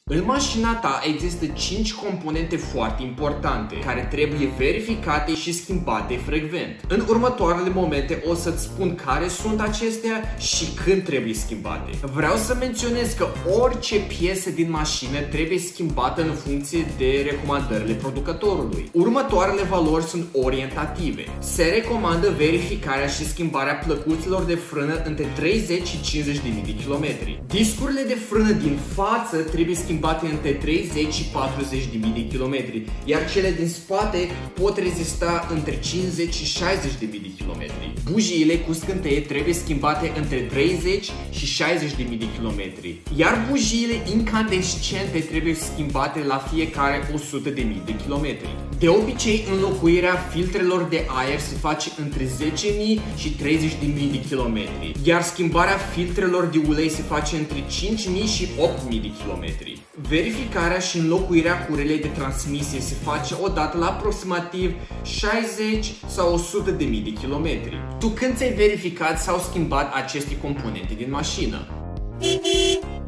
În mașina ta există 5 componente foarte importante care trebuie verificate și schimbate frecvent. În următoarele momente o să-ți spun care sunt acestea și când trebuie schimbate. Vreau să menționez că orice piesă din mașină trebuie schimbată în funcție de recomandările producătorului. Următoarele valori sunt orientative. Se recomandă verificarea și schimbarea plăcuților de frână între 30 și 50.000 de kilometri. Discurile de frână din față trebuie schimbate între 30 și 40.000 de kilometri, iar cele din spate pot rezista între 50 și 60.000 de kilometri. Bujiile cu scânteie trebuie schimbate între 30 și 60.000 de kilometri, iar bujiile incandescente trebuie schimbate la fiecare 100.000 de kilometri. De obicei, înlocuirea filtrelor de aer se face între 10.000 și 30.000 de kilometri, iar schimbarea filtrelor de ulei se face între 5.000 și 8.000 de kilometri. Verificarea și înlocuirea curelei de transmisie se face odată la aproximativ 60 sau 100.000 de kilometri. Tu când ți-ai verificat sau schimbat aceste componente din mașină?